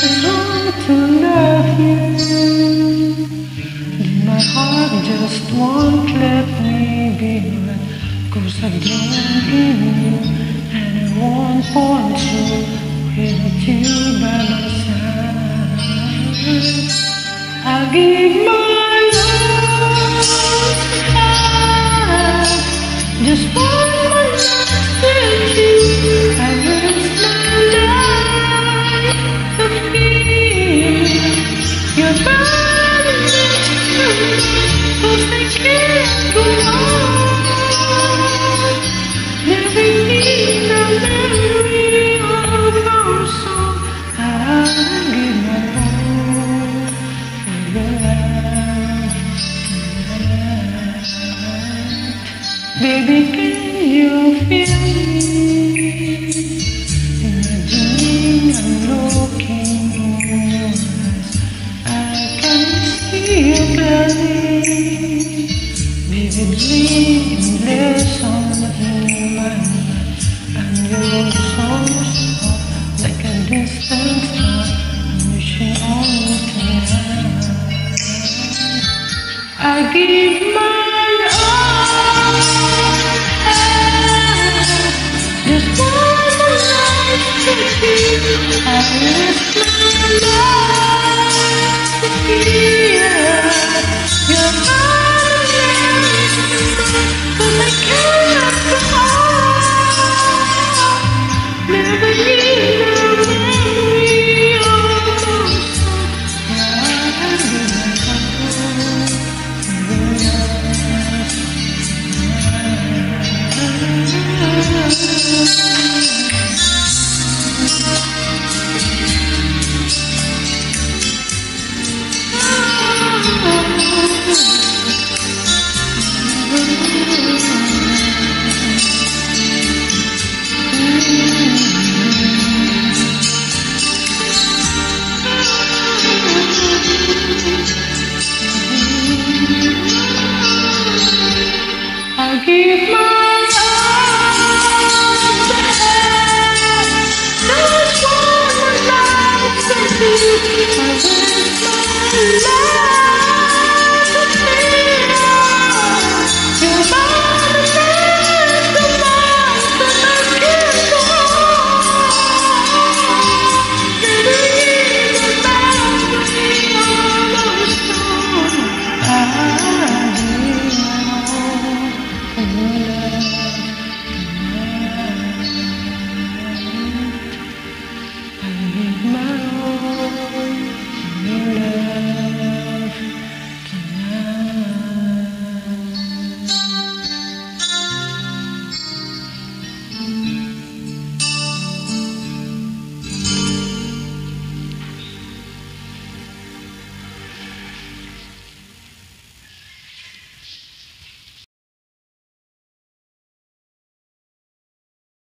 just want to love you. My heart just won't let me be right, 'cause I've grown in you, and I won't want to with you by my side. I'll give my love, just one more night with you. I risk my life to feel your body next to me, 'cause I can't go on living in the memory of our song. I'll give my all for your love. Baby, can you feel me? Imagining I'm looking in your eyes, I can see your belly vividly endless on in my mind, and you're so soft like a distant star. I'm wishing on you tonight. I give my all, just one more night with you. I risk my life to feel your body next to mine, 'cause I can't go on living in the memory of our song. I'll give my all for your love. I give my all to have, just one more night with you.